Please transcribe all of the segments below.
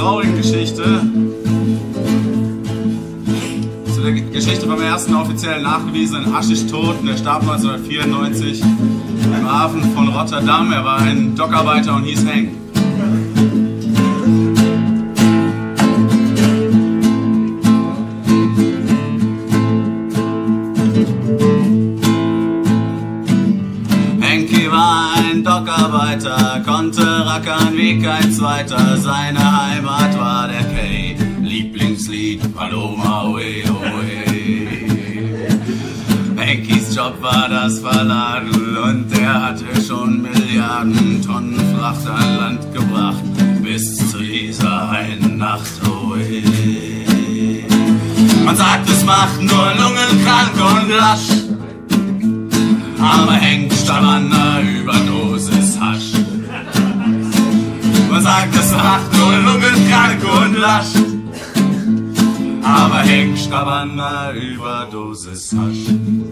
traurigen Geschichte. Zu der Geschichte vom ersten offiziell nachgewiesenen Haschisch-Toten. Der starb 1994 im Hafen von Rotterdam. Er war ein Dockarbeiter und hieß Henk. Henki war ein Dockarbeiter, konnte rackern wie kein Zweiter. Seine Heimat war der Quai, Lieblingslied Paloma oe oe. Henkis Job war das Verladen und er hatte schon Milliarden Tonnen Fracht an Land gebracht, bis zu dieser einen Nacht oe. Man sagt, es macht nur lungenkrank und lasch, aber Henk starb an einer Überdosis Hasch. Man sagt, es macht nur lungenkrank und lasch, aber Henk starb an einer Überdosis Hasch.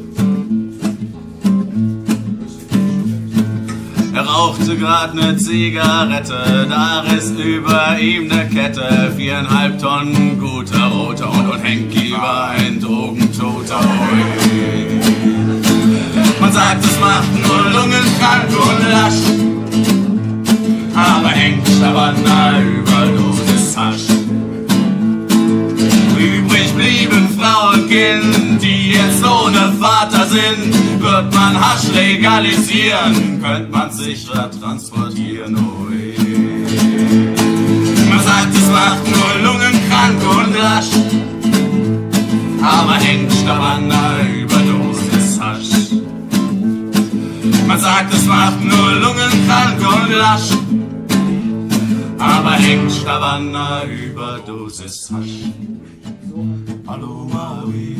Er rauchte grad ne Zigarette, da riss über ihm ne Kette, 4,5 Tonnen guter Roter und Henki war ein Drogentoter. Man sagt, es macht nur lungenkrank und lasch, aber Henk starb an einer Überdosis Hasch. Übrig blieben Frau und Kind, die jetzt ohne Vater sind. Wird man Hasch legalisieren, könnte man sicher transportieren. Oi. Man sagt, es macht nur lungenkrank und lasch, aber Henk starb an einer Überdosis Hasch. Man sagt, es macht nur lungenkrank und lasch, aber Henk starb an einer Überdosis Hasch. Paloma oe.